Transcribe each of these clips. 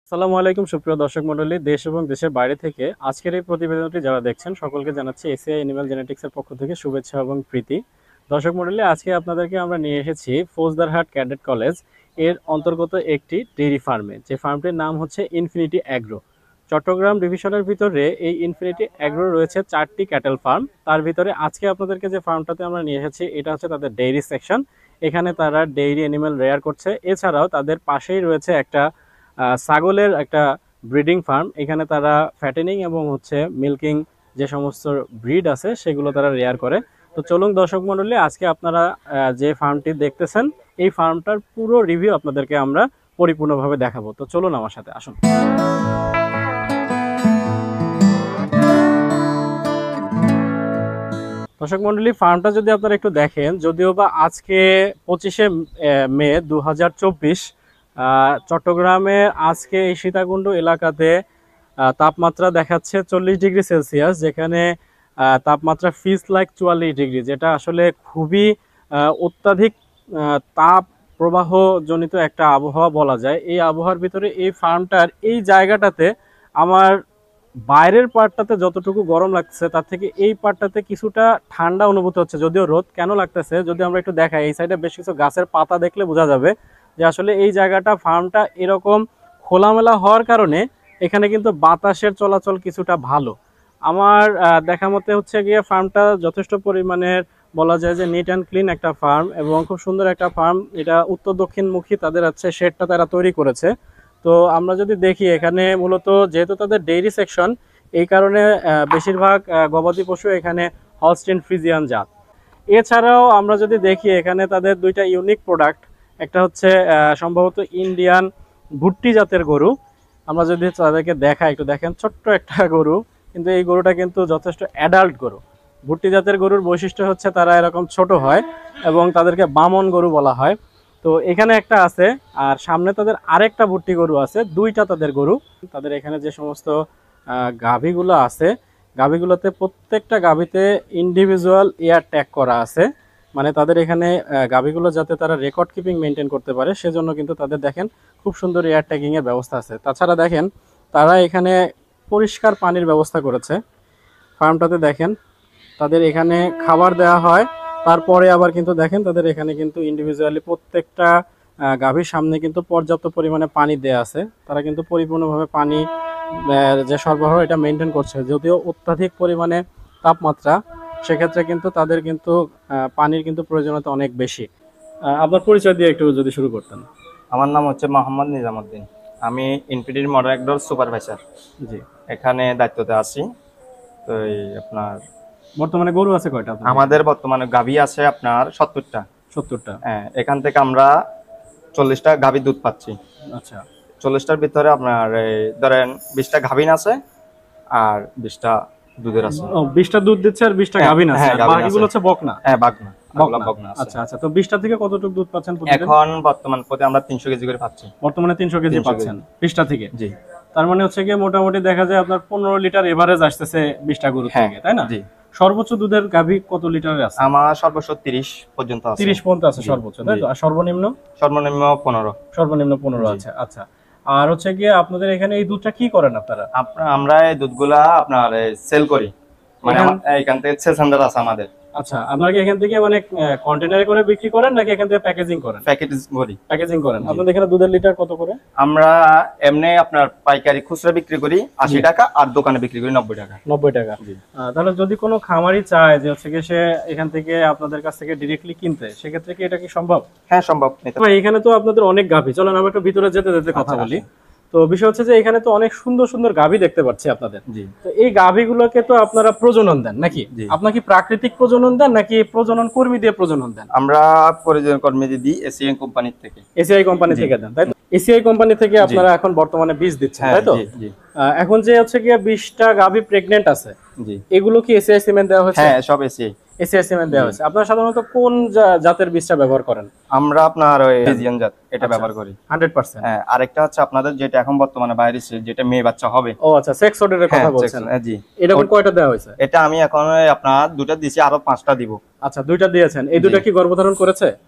আসসালামু আলাইকুম সুপ্রিয় দর্শক মণ্ডলী, দেশ এবং দেশের বাইরে থেকে আজকের এই প্রতিবেদনটি যারা দেখছেন সকলকে জানাচ্ছি এসিআই অ্যানিমাল জেনেটিক্সের পক্ষ থেকে শুভেচ্ছা এবং প্রীতি। দর্শক মণ্ডলী, আজকে আপনাদেরকে আমরা নিয়ে এসেছি ফৌজদারহাট ক্যাডেট কলেজ এর অন্তর্গত একটি ডেইরি ফার্মে, যে ফার্মটির নাম হচ্ছে ইনফিনিটি অ্যাগ্রো। চট্টগ্রাম ডিভিশনের ভিতরে এই ইনফিনিটি অ্যাগ্রো রয়েছে 4টি ক্যাটেল ফার্ম। তার ভিতরে আজকে আপনাদেরকে যে ফার্মটাতে আমরা নিয়ে এসেছি এটা হচ্ছে তাদের ডেইরি সেকশন। এখানে তারা ডেইরি অ্যানিমাল রেয়ার করছে। এছাড়াও তাদের পাশেই রয়েছে একটা ছাগলের একটা ব্রিডিং ফার্ম। এখানে তারা ফ্যাটেনিং এবং মিল্কিং যে সমস্ত ব্রিড আছে সেগুলো তারা রেয়ার করে। তো চলুন দর্শক মণ্ডলী, আজকে আপনারা যে ফার্মটি দেখতেছেন এই ফার্মটার পুরো রিভিউ আপনাদেরকে আমরা পরিপূর্ণভাবে দেখাবো। তো চলুন আমার সাথে আসুন। দর্শক মণ্ডলী, ফার্মটা যদি আপনারা একটু দেখেন, যদিও বা আজকে 25শে মে 2024, চট্টগ্রামে আজকে এই সীতাকুণ্ড এলাকাতে তাপমাত্রা দেখাচ্ছে 40°C, যেখানে তাপমাত্রা ফিজ লাইক 44°, যেটা আসলে খুবই অত্যাধিক তাপ প্রবাহ জনিত একটা আবহাওয়া বলা যায়। এই আবহাওয়ার ভিতরে এই ফার্মটার এই জায়গাটাতে আমার বাইরের পার্টটাতে যতটুকু গরম লাগছে তার থেকে এই পার্টটাতে কিছুটা ঠান্ডা অনুভূত হচ্ছে। যদিও রোদ কেন লাগতেছে যদি আমরা একটু দেখাই, এই সাইডে বেশ কিছু গাছের পাতা দেখলে বোঝা যাবে যে আসলে এই জায়গাটা ফার্মটা এরকম খোলামেলা হওয়ার কারণে এখানে কিন্তু বাতাসের চলাচল কিছুটা ভালো। আমার দেখা মতে গিয়ে ফার্মটা যথেষ্ট পরিমাণের বলা যায় যে নিট অ্যান্ড ক্লিন একটা ফার্ম এবং খুব সুন্দর একটা ফার্ম। এটা উত্তর দক্ষিণমুখী তাদের শেডটা তারা তৈরি করেছে। তো আমরা যদি দেখি এখানে মূলত যেহেতু তাদের ডেইরি সেকশন, এই কারণে বেশিরভাগ গবাদি পশু এখানে হলস্টিন ফ্রিজিয়ান জাত। এছাড়াও আমরা যদি দেখি এখানে তাদের দুইটা ইউনিক প্রোডাক্ট, একটা হচ্ছে সম্ভবত ইন্ডিয়ান ভুট্টি জাতের গরু। আমরা যদি তাদেরকে দেখাই, একটু দেখেন, ছোট্ট একটা গরু, কিন্তু এই গরুটা কিন্তু যথেষ্ট অ্যাডাল্ট গরু। ভুট্টি জাতের গরুর বৈশিষ্ট্য হচ্ছে তারা এরকম ছোট হয় এবং তাদেরকে বামন গরু বলা হয়। তো এখানে একটা আছে, আর সামনে তাদের আরেকটা ভুট্টি গরু আছে, দুইটা তাদের গরু। তাদের এখানে যে সমস্ত গাভীগুলো আছে, গাভীগুলোতে প্রত্যেকটা গাভীতে ইন্ডিভিজুয়াল এয়ার ট্যাগ করা আছে। মানে তাদের এখানে গাভীগুলো যাতে তারা রেকর্ড কিপিং মেনটেন করতে পারে সেজন্য কিন্তু তাদের দেখেন খুব সুন্দর এয়ার ট্যাগিং এর ব্যবস্থা আছে। তাছাড়া দেখেন তারা এখানে পরিষ্কার পানির ব্যবস্থা করেছে। ফার্মটাতে দেখেন তাদের এখানে খাবার দেওয়া হয়, তারপরে আবার কিন্তু দেখেন তাদের এখানে কিন্তু ইন্ডিভিজুয়ালি প্রত্যেকটা গাভীর সামনে কিন্তু পর্যাপ্ত পরিমাণে পানি দেয়া আছে। তারা কিন্তু পরিপূর্ণভাবে পানি যে সরবরাহ এটা মেনটেন করছে। যদিও অত্যাধিক পরিমাণে তাপমাত্রা, সেক্ষেত্রে কিন্তু তাদের কিন্তু পানির কিন্তু প্রয়োজনীয়তা অনেক বেশি। আপনার পরিচয় দিয়ে একটু যদি শুরু করতেন। আমার নাম হচ্ছে মোহাম্মদ নিজামুদ্দিন। আমি ইনফিনিটির মডার্ন অ্যাগ্রোর সুপারভাইজার, জি, এখানে দায়িত্বতে আছি। তো আপনার বর্তমানে গরু আছে কয়টা? আমাদের বর্তমানে গাভী আছে আপনার 70টা। 70টা? হ্যাঁ, এখান থেকে আমরা 40টা গাভীর দুধ পাচ্ছি। আচ্ছা, 40টার ভিতরে আপনার ধরেন 20টা গাভীন আছে আর 20টা দুধের আছে। 20টা দুধ দিচ্ছে আর 20টা গাভীন আছে, আর বাকিগুলো হচ্ছে বকনা। হ্যাঁ, বকনা। আচ্ছা আচ্ছা, তো 20টা থেকে কতটুকু দুধ পাচ্ছেন প্রতিদিন? এখন বর্তমান প্রতি আমরা 300 কেজি করে পাচ্ছি। বর্তমানে 300 কেজি পাচ্ছেন 20টা থেকে? জি। তার মানে গিয়ে মোটামুটি দেখা যায় আপনার 15 লিটার এভারেজ আসতেছে 20টা গরু থেকে, তাই না? জি। সর্বোচ্চ দুধের গাভী কত লিটারের আছে? আমার সর্বোচ্চ 30 পর্যন্ত আছে। 30 পর্যন্ত আছে সর্বোচ্চ, তাই তো? আর সর্বনিম্ন? সর্বনিম্ন 15। সর্বনিম্ন 15 আছে। আচ্ছা, আর গিয়ে আপনাদের এখানে এই দুধটা কি করেন আপনারা? আমরা এই দুধগুলা আপনার সেল করি, মানে এখান থেকে সেল সেন্টার আছে আমাদের। আচ্ছা, আপনারা কি এখান থেকে মানে কন্টেনারে করে বিক্রি করেন নাকি এখান থেকে প্যাকেজিং করেন? প্যাকেজিং করেন। আপনাদের এখানে দুধের লিটার কত করে? আমরা এমনি আপনার পাইকারি খুচরা বিক্রি করি 80 টাকা, আর দোকানে বিক্রি করি 90 টাকা। 90 টাকা। তাহলে যদি কোনো খামারি চায় যে গিয়ে সে এখান থেকে আপনাদের কাছ থেকে ডাইরেক্টলি কিনতে, সেক্ষেত্রে কি এটা কি সম্ভব? হ্যাঁ, সম্ভব। এখানে তো আপনাদের অনেক গাভী, চলেন আমরা একটু ভিতরে যেতে যেতে কথা বলি। তো বিষয় হচ্ছে যে এখানে তো অনেক সুন্দর সুন্দর গাভী দেখতে পাচ্ছি আপনাদের। তো এই গাভীগুলোকে তো আপনারা প্রজনন দেন নাকি? আপনার কি প্রাকৃতিক প্রজনন দেন নাকি প্রজনন কর্মী দিয়ে প্রজনন দেন? আমরা প্রজনন কর্মী দিই এসিআই কোম্পানি থেকে। এসিআই কোম্পানি থেকে দেন, তাই তো? এসিআই কোম্পানি থেকে আপনারা এখন বর্তমানে বীজ দিচ্ছেন, তাই তো? এখন যে গিয়ে 20টা গাভী প্রেগন্যান্ট আছে, এগুলো কি এসিআই সিমেন্ট দেওয়া হয়েছে? হ্যাঁ, সব এসিআই সিমেন্ট দেওয়া হয়েছে। আপনারা সাধারণত কোন জাতের বীজটা ব্যবহার করেন? আমরা আপনার ওই ফ্রিজিয়ান জাত এটা ব্যবহার করি 100%। হ্যাঁ, আরেকটা হচ্ছে আপনাদের যেটা এখন বর্তমানে বাইরে যেটা মেয়ে বাচ্চা হবে। ও আচ্ছা, সেক্স অর্ডারের কথা বলছেন? জি। এরকম কয়টা দেওয়া হয়েছে? এটা আমি এখন আপনার 2টা দিছি, আরো 5টা দিব। আচ্ছা, 2টা দিয়েছেন। এই 2টা কি গর্ভধারণ করেছে?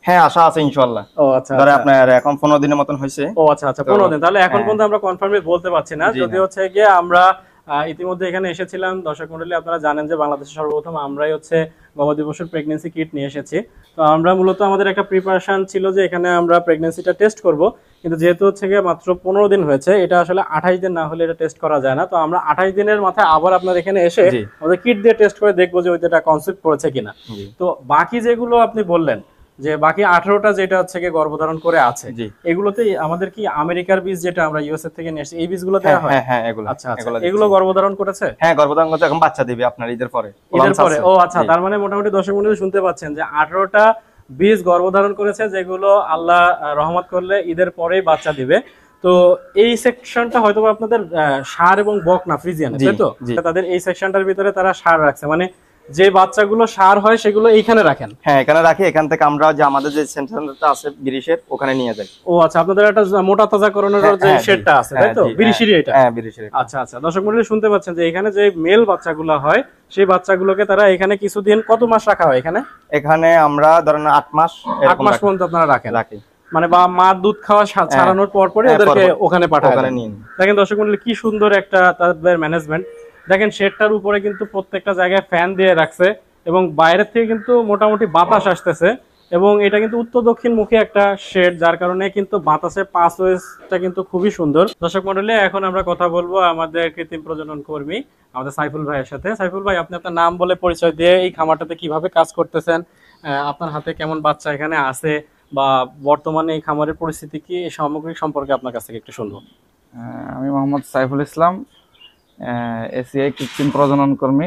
হ্যাঁ, আশা আছে ইনশাআল্লাহ। ও আচ্ছা ধরে আচ্ছা। আপনার এখন 15 দিনের মতন হয়েছে। ও আচ্ছা আচ্ছা, 15 দিন। তাহলে এখন হ্যাঁ। পর্যন্ত আমরা কনফার্মলি বলতে পারছি না। জি যদি না। হচ্ছে গিয়ে আমরা ইতিমধ্যে এখানে এসেছিলাম, দর্শক মণ্ডলী আপনারা জানেন যে বাংলাদেশে সর্বপ্রথম আমরাই হচ্ছে গবাদি পশুর প্রেগন্যান্সি কিট নিয়ে এসেছি। তো আমরা মূলত আমাদের একটা প্রিপারেশন ছিল যে এখানে আমরা প্রেগন্যান্সিটা টেস্ট করব, কিন্তু যেহেতু হচ্ছে গিয়ে মাত্র 15 দিন হয়েছে, এটা আসলে 28 দিন না হলে এটা টেস্ট করা যায় না। তো আমরা 28 দিনের মাথায় আবার আপনার এখানে এসে জি। আমাদের কিট দিয়ে টেস্ট করে দেখবো যে ওইটা কনসেপ্ট করেছে কিনা। জি। তো বাকি যেগুলো আপনি বললেন যে বাকি 18টা যেটা হচ্ছে গিয়ে গর্ভধারণ করে আছে, জি। এগুলোতে আমাদের কি আমেরিকার বীজ যেটা আমরা ইউএসএ থেকে নিয়ে আসছি এই বীজগুলো হ্যাঁ দেওয়া হয়? হ্যাঁ হ্যাঁ, এগুলো আচ্ছা আচ্ছা, দিচ্ছি। এগুলো গর্ভধারণ করেছে? হ্যাঁ, গর্ভধারণ করতে এখন বাচ্চা দিবে আপনার ঈদের পরে। ঈদের পরে? ও আচ্ছা, জি। তার মানে মোটামুটি দর্শক মণ্ডলী শুনতে পাচ্ছেন যে 18টা বীজ গর্ভধারণ করেছে, যেগুলো আল্লাহ রহমত করলে ঈদের পরেই বাচ্চা দিবে। তো এই সেকশনটা হয়তো আপনাদের ষাঁড় এবং বকনা ফ্রিজিয়ান, জি, তাই তো? জি। তাদের এই সেকশনটার ভিতরে তারা ষাঁড় রাখছে, মানে যে বাচ্চাগুলো ষাঁড় হয় সেগুলো এইখানে রাখেন? হ্যাঁ, এখানে রাখি। এখান থেকে আমরা যে আমাদের যে সেন্টারটা আছে বিরিশের, ওখানে নিয়ে যাই। ও আচ্ছা, আপনাদের একটা মোটা তাজাকরণের যে হ্যাঁ, জি। শেডটা আছে, তাই হ্যাঁ, তো? জি। বিরিশিরি এটা? হ্যাঁ, বিরিশের। আচ্ছা আচ্ছা, দর্শক মণ্ডলী শুনতে পাচ্ছেন যে এখানে যে মেল বাচ্চাগুলো হয় সেই বাচ্চাগুলোকে তারা এখানে কিছুদিন, কত মাস রাখা হয় এখানে? এখানে আমরা ধরেন 8 মাস 8 এরকম মাস রাখি। পর্যন্ত আপনারা রাখেন? রাখি। মানে বা মার দুধ খাওয়া ছাড়ানোর পর পরে হ্যাঁ, ওদেরকে পরপর ওখানে পাঠায় ওখানে দেন। নিয়ে নিই। দেখেন দর্শক মণ্ডলী কি সুন্দর একটা তাদের ম্যানেজমেন্ট। দেখেন শেডটার উপরে কিন্তু প্রত্যেকটা জায়গায় ফ্যান দিয়ে রাখছে এবং বাইরের থেকে কিন্তু মোটামুটি বাতাস আসতেছে, এবং এটা কিন্তু উত্তর দক্ষিণ মুখী একটা শেড, যার কারণে কিন্তু বাতাসের পাসওয়েজটা কিন্তু খুবই সুন্দর। দর্শক মণ্ডলী, এখন আমরা কথা বলবো আমাদের কৃত্রিম প্রজনন কর্মী আমাদের সাইফুল ভাইয়ের সাথে। সাইফুল ভাই, আপনি আপনার নাম বলে পরিচয় দিয়ে এই খামারটাতে কিভাবে কাজ করতেছেন, আপনার হাতে কেমন বাচ্চা এখানে আছে, বা বর্তমানে এই খামারের পরিস্থিতি কি, এই সামগ্রিক সম্পর্কে আপনার কাছ থেকে একটু শুনবো। আমি মোহাম্মদ সাইফুল ইসলাম, এসিআই কৃত্রিম প্রজনন কর্মী।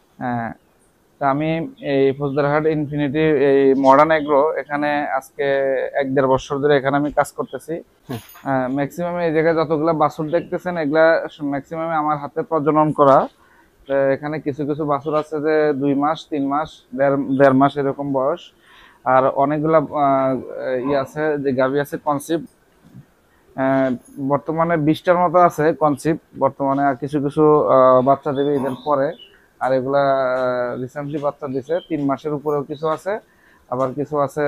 তা আমি এই ফৌজদারহাট ইনফিনিটি এই মডার্ন এগ্রো এখানে আজকে 1-1.5 বছর ধরে এখানে আমি কাজ করতেছি। ম্যাক্সিমাম এই জায়গায় যতগুলা বাছুর দেখতেছেন এগুলা ম্যাক্সিমাম আমার হাতে প্রজনন করা। এখানে কিছু কিছু বাছুর আছে যে 2 মাস 3 মাস 1.5 মাস এরকম বয়স, আর অনেকগুলা আছে যে গাভী আছে কনসিভ। বর্তমানে 20টার মতো আছে কনসিভ বর্তমানে, আর কিছু কিছু বাচ্চা দেবে ঈদের পরে, আর এগুলা রিসেন্টলি বাচ্চা দিছে। 3 মাসের উপরেও কিছু আছে, আবার কিছু আছে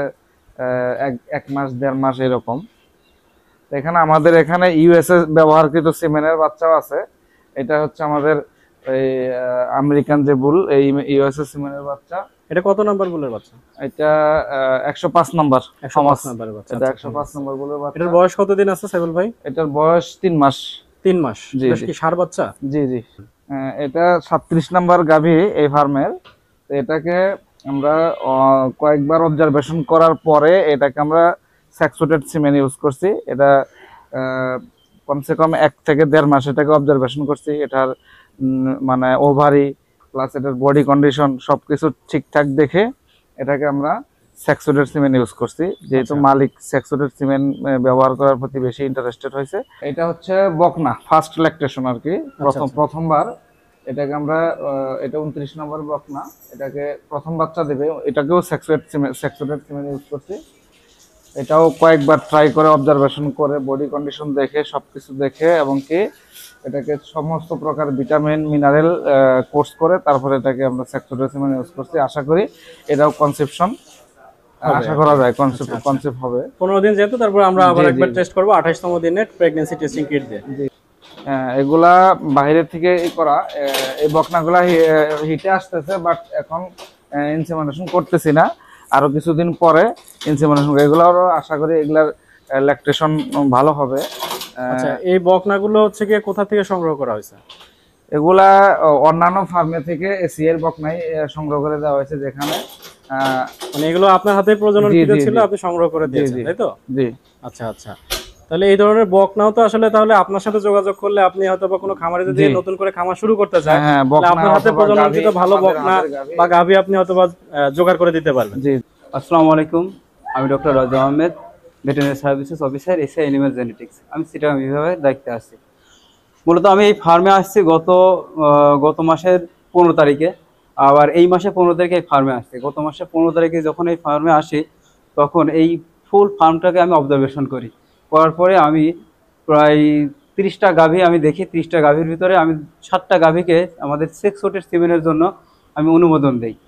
1 মাস 1.5 মাস এরকম। এখানে আমাদের এখানে ইউএসএ ব্যবহারকৃত সিমেনের বাচ্চাও আছে। এটা হচ্ছে আমাদের এই আমেরিকান যে বুল, এই ইউএসএ সিমেনের বাচ্চা। এটা কত নাম্বার বুলের বাচ্চা? এটা 105 নাম্বার। 105 নাম্বারের বাচ্চা। এটা আচ্ছা, 105 নাম্বার বুলের বাচ্চা। এটার বয়স কতদিন আছে সাইফুল ভাই? এটার বয়স 3 মাস। 3 মাস। জি, এটা জি। কি ষাঁড় বাচ্চা? জি জি। এটা 37 নাম্বার গাভী এই ফার্মের। এটাকে আমরা কয়েকবার অবজারভেশন করার পরে এটাকে আমরা স্যাক্সোটেড সিমেন ইউজ করছি। এটা কমসে কম 1 থেকে 1.5 মাস এটাকে অবজারভেশন করছি। এটার মানে ওভারি প্লাস এটার বডি কন্ডিশন সবকিছু ঠিকঠাক দেখে এটাকে আমরা স্যাক্সোটেড সিমেন্ট ইউজ করছি, যেহেতু মালিক স্যাক্সোটেড সিমেন্ট ব্যবহার করার প্রতি বেশি ইন্টারেস্টেড হয়েছে। এটা হচ্ছে বকনা ফার্স্ট ল্যাকটেশন আর কি, প্রথমবার এটাকে আমরা এটা 29 নম্বর বকনা, এটাকে প্রথম বাচ্চা দেবে, এটাকেও স্যাক্সোটেড সিমেন্ট ইউজ করছি। এটাও কয়েকবার ট্রাই করে অবজারভেশন করে বডি কন্ডিশন দেখে সবকিছু দেখে, এবং কি এটাকে সমস্ত প্রকার ভিটামিন মিনারেল কোর্স করে তারপরে এটাকে আমরা স্যাক্সোটেড সিমেন্ট ইউজ করছি। আশা করি এটাও কনসেপশন আশা করা যায় কনসেপ্ট হবে। 15 দিন যেহেতু, তারপর আমরা আবার একবার টেস্ট করব 28তম দিনে প্রেগন্যান্সি টেস্টিং কিট দিয়ে। এগুলা বাইরে থেকে করা, এই বকনাগুলা হিটে আসতেছে, বাট এখন ইনসেমিনেশন করতেছি না, আরো কিছুদিন পরে ইনসেমিনেশন। এগুলারও আশা করি এগুলার ল্যাকটেশন ভালো হবে। আচ্ছা, এই বকনাগুলো হচ্ছে কি কোথা থেকে সংগ্রহ করা হয়েছে? এগুলা অন্যান্য ফার্মে থেকে এসিএর বকনাই সংগ্রহ করে দেওয়া হয়েছে, যেখানে মানে এগুলো আপনার হাতে প্রজনন কিট ছিল, আপনি সংগ্রহ করে দিয়েছেন, তাই তো? জি। আচ্ছা আচ্ছা, তাহলে এই ধরনের বকনাও তো আসলে তাহলে আপনার সাথে যোগাযোগ করলে, আপনি হয়তো বা কোনো খামারে যদি নতুন করে খামার শুরু করতে চান, আপনার হাতে প্রজননকৃত ভালো বকনা বা গাভী আপনি হয়তো বা জোগাড় করে দিতে পারবেন। জি। আসসালামু আলাইকুম, আমি doctor Raja Ahmed, veterinary services officer, ACI animal genetics. আমি চিটাগাং বিভাগের দায়িত্বে আছি। মূলত আমি এই ফার্মে আসছি গত মাসের 15 তারিখে, আবার এই মাসে 15 তারিখে এই ফার্মে আসছি। গত মাসে 15 তারিখে যখন এই ফার্মে আসি, তখন এই ফুল ফার্মটাকে আমি অবজারভেশন করার পরে আমি প্রায় 30টা গাভী আমি দেখি। 30টা গাভীর ভিতরে আমি 7টা গাভীকে আমাদের সেক্সোটেড সিমেনের জন্য আমি অনুমোদন দিই।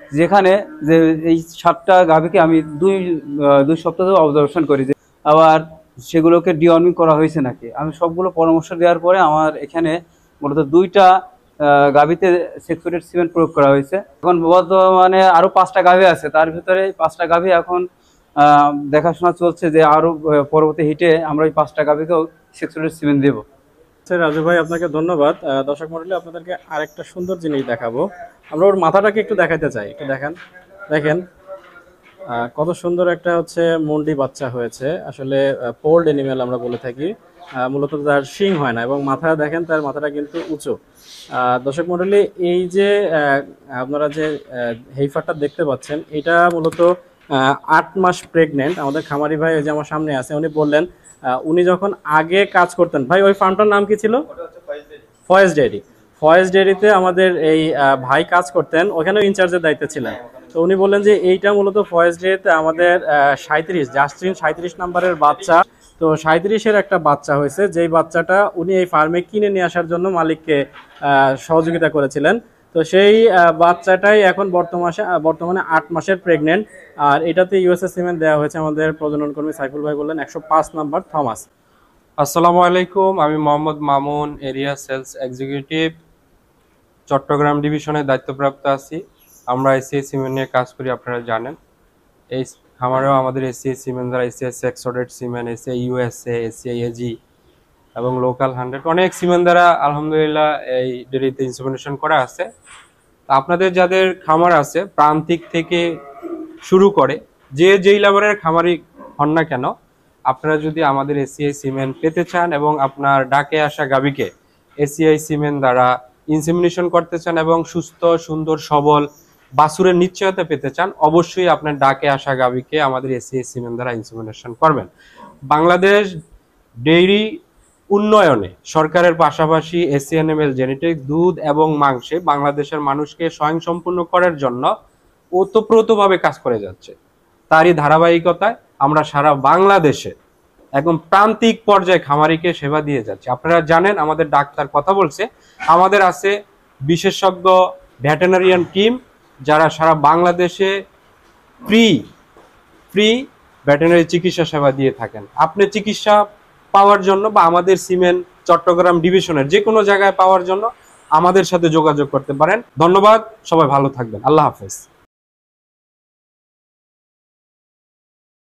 যেখানে যে এই 7টা গাভীকে আমি দুই সপ্তাহ ধরে অবজারভেশন করি যে আবার সেগুলোকে ডিওয়ার্মিং করা হয়েছে নাকি। আমি সবগুলো পরামর্শ দেওয়ার পরে আমার এখানে মূলত 2টা গাভীতে সেক্সুটেড সিমেন্ট প্রয়োগ করা হয়েছে। এখন বর্তমানে আরো 5টা গাভী আছে, তার ভিতরে 5টা গাভী এখন দেখাশোনা চলছে যে আরো পরবর্তী হিটে আমরা এই 5টা গাভীকেও সেক্সুটেড সিমেন্ট দেবো। রাজু ভাই আপনাকে ধন্যবাদ। দর্শক মণ্ডলী, আপনাদেরকে আরেকটা সুন্দর জিনিস দেখাবো। আমরা ওর মাথাটাকে একটু দেখাতে চাই, একটু দেখেন কত সুন্দর একটা হচ্ছে মুন্ডি বাচ্চা হয়েছে। আসলে পোল্ড অ্যানিমেল আমরা বলে থাকি, মূলত তার শিং হয় না এবং মাথা দেখেন, তার মাথাটা কিন্তু উঁচু। দর্শক মণ্ডলী, এই যে আপনারা যে হেইফারটা দেখতে পাচ্ছেন, এটা মূলত 8 মাস প্রেগনেন্ট। আমাদের খামারি ভাই যে আমার সামনে আছে, উনি বললেন উনি যখন আগে কাজ করতেন, ভাই ওই ফার্মটার নাম কি ছিল? ফয়েজ ডেয়ারি। ফয়েজ ডেয়ারিতে আমাদের এই ভাই কাজ করতেন, ওখানেও ইনচার্জের দায়িত্বে ছিলেন। তো উনি বললেন যে এইটা মূলত ফয়েজ ডেয়ারিতে আমাদের 37 জাস্টিন 37 নাম্বারের বাচ্চা। তো 37-এর একটা বাচ্চা হয়েছে, যেই বাচ্চাটা উনি এই ফার্মে কিনে নিয়ে আসার জন্য মালিককে সহযোগিতা করেছিলেন। তো সেই বাচ্চাটাই এখন বর্তমানে 8 মাসের প্রেগনেন্ট। আর এটাতে ইউএসএ সিমেন্ট দেওয়া হয়েছে। আমাদের প্রজনন কর্মী সাইফুল ভাই বললেন 105 নাম্বার থমাস। আসসালামু আলাইকুম, আমি Mohammad Mamun, area sales executive, Chattogram ডিভিশনের দায়িত্বপ্রাপ্ত আছি। আমরা এসিআই সিমেন্ট নিয়ে কাজ করি, আপনারা জানেন। এই খামারেও আমাদের এসিআই সিমেন্ট দ্বারা এসিআই সেক্সোডেড semen, ACI USA, ACI AG এবং লোকাল 100 অনেক সিমেন্ট দ্বারা আলহামদুলিল্লাহ এই ডেরিতে ইনসেমিনেশন করা আছে। আপনাদের যাদের খামার আছে, প্রান্তিক থেকে শুরু করে যেই লেভেলের খামারই হন না কেন, আপনারা যদি আমাদের এসিআই সিমেন্ট পেতে চান এবং আপনার ডাকে আসা গাভীকে এসিআই সিমেন্ট দ্বারা ইনসেমিনেশন করতে চান এবং সুস্থ সুন্দর সবল বাছুরের নিশ্চয়তা পেতে চান, অবশ্যই আপনার ডাকে আসা গাভীকে আমাদের এসিআই সিমেন্ট দ্বারা ইনসেমিনেশন করবেন। বাংলাদেশ ডেইরি উন্নয়নে সরকারের পাশাপাশি এসিএনএমএল জেনেটিক্স দুধ এবং মাংসে বাংলাদেশের মানুষকে স্বয়ংসম্পূর্ণ করার জন্য ওতপ্রোতভাবে কাজ করে যাচ্ছে। তারই ধারাবাহিকতায় আমরা সারা বাংলাদেশে একদম প্রান্তিক পর্যায়ে খামারিকে সেবা দিয়ে যাচ্ছি। আপনারা জানেন, আমাদের ডাক্তার কথা বলছে, আমাদের আছে বিশেষজ্ঞ ভেটেরিনারিয়ান টিম, যারা সারা বাংলাদেশে ফ্রি ভেটেরিনারি চিকিৎসা সেবা দিয়ে থাকেন। আপনি চিকিৎসা পাওয়ার জন্য বা আমাদের সিমেন্ট চট্টগ্রাম ডিভিশনের যে কোনো জায়গায় পাওয়ার জন্য আমাদের সাথে যোগাযোগ করতে পারেন। ধন্যবাদ, সবাই ভালো থাকবেন। আল্লাহ হাফেজ।